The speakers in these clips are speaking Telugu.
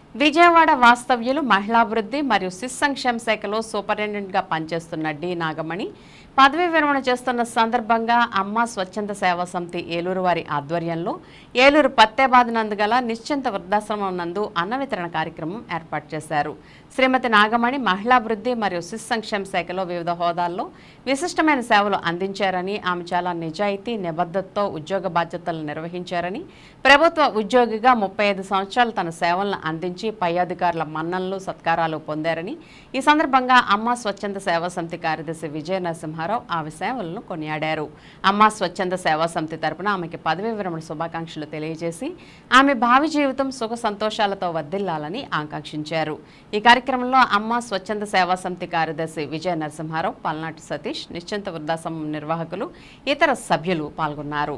విజయవాడ వాస్తవ్యులు మహిళాభివృద్ధి మరియు శిశు సంక్షేమ శాఖలో సూపరింటెండెంట్గా పనిచేస్తున్న డి నాగమణి పదవీ విరమణ చేస్తున్న సందర్భంగా అమ్మ స్వచ్ఛంద సేవా సమితి ఏలూరు వారి ఆధ్వర్యంలో ఏలూరు పత్తేబాద్ నందు గల నిశ్చింత వృద్ధాశ్రమం నందు అన్న వితరణ కార్యక్రమం ఏర్పాటు చేశారు. శ్రీమతి నాగమణి మహిళాభివృద్ధి మరియు శిశు సంక్షేమ శాఖలో వివిధ హోదాల్లో విశిష్టమైన సేవలు అందించారని, ఆమె చాలా నిజాయితీ నిబద్ధతతో ఉద్యోగ బాధ్యతలు నిర్వహించారని, ప్రభుత్వ ఉద్యోగిగా 35 సంవత్సరాలు తన సేవలను అందించి పై అధికారుల మన్ననలు సత్కారాలు పొందారని, ఈ సందర్భంగా అమ్మ స్వచ్ఛంద సేవా సమితి కార్యదర్శి విజయ నరసింహారావు ఆమె సేవలను కొనియాడారు. అమ్మ స్వచ్ఛంద సేవా సమితి తరపున ఆమెకి పదవీ విరమణ శుభాకాంక్షలు తెలియజేసి ఆమె భావి జీవితం సుఖ సంతోషాలతో వర్ధిల్లాలని ఆకాంక్షించారు. ఈ కార్యక్రమంలో అమ్మ స్వచ్ఛంద సేవా సమితి కార్యదర్శి విజయ నరసింహారావు, పల్నాటి సతీష్, నిశ్చింత వృద్ధాశ్రమం నిర్వాహకులు, ఇతర సభ్యులు పాల్గొన్నారు.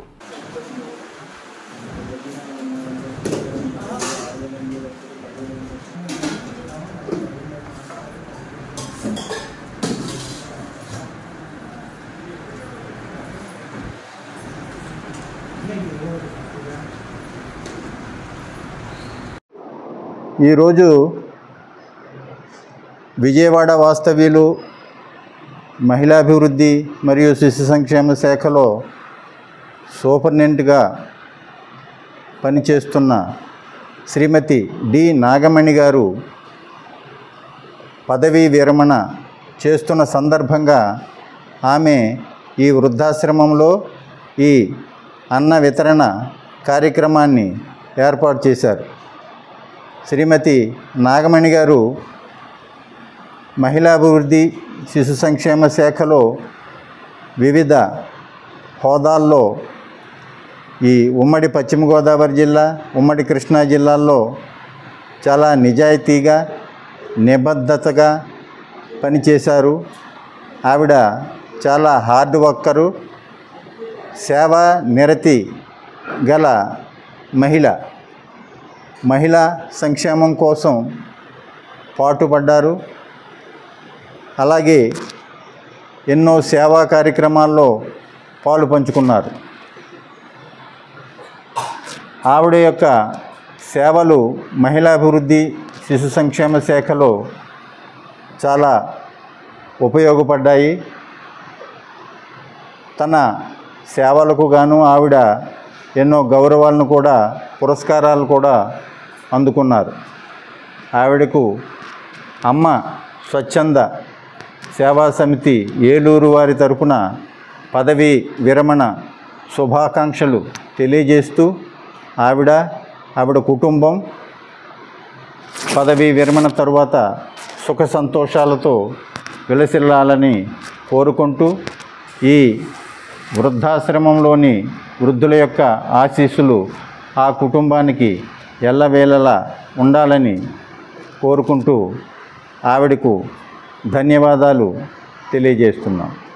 ఈరోజు విజయవాడ వాస్తవ్యులు మహిళాభివృద్ధి మరియు శిశు సంక్షేమ శాఖలో సూపరింటెండెంట్గా పనిచేస్తున్న శ్రీమతి డి నాగమణి గారు పదవీ విరమణ చేస్తున్న సందర్భంగా ఆమె ఈ వృద్ధాశ్రమంలో ఈ అన్న వితరణ కార్యక్రమాన్ని ఏర్పాటు చేశారు. శ్రీమతి నాగమణి గారు మహిళాభివృద్ధి శిశు సంక్షేమ శాఖలో వివిధ హోదాల్లో ఈ ఉమ్మడి పశ్చిమ గోదావరి జిల్లా, ఉమ్మడి కృష్ణా జిల్లాల్లో చాలా నిజాయితీగా నిబద్ధతగా పనిచేశారు. ఆవిడ చాలా హార్డ్ వర్కరు, సేవా నిరతి గల మహిళా సంక్షేమం కోసం పాటుపడ్డారు. అలాగే ఎన్నో సేవా కార్యక్రమాల్లో పాలు పంచుకున్నారు. ఆవిడ యొక్క సేవలు మహిళాభివృద్ధి శిశు సంక్షేమ శాఖలో చాలా ఉపయోగపడ్డాయి. తన సేవలకు గాను ఆవిడ ఎన్నో గౌరవాలను కూడా, పురస్కారాలు కూడా అందుకున్నారు. ఆవిడకు అమ్మ స్వచ్ఛంద సేవా సమితి ఏలూరు వారి తరపున పదవీ విరమణ శుభాకాంక్షలు తెలియజేస్తూ ఆవిడ కుటుంబం పదవీ విరమణ తరువాత సుఖ సంతోషాలతో విలసిల్లాలని కోరుకుంటూ ఈ వృద్ధాశ్రమంలోని వృద్ధుల యొక్క ఆశీస్సులు ఆ కుటుంబానికి ఎల్లవేళలా ఉండాలని కోరుకుంటూ ఆవిడకు ధన్యవాదాలు తెలియజేస్తున్నాం.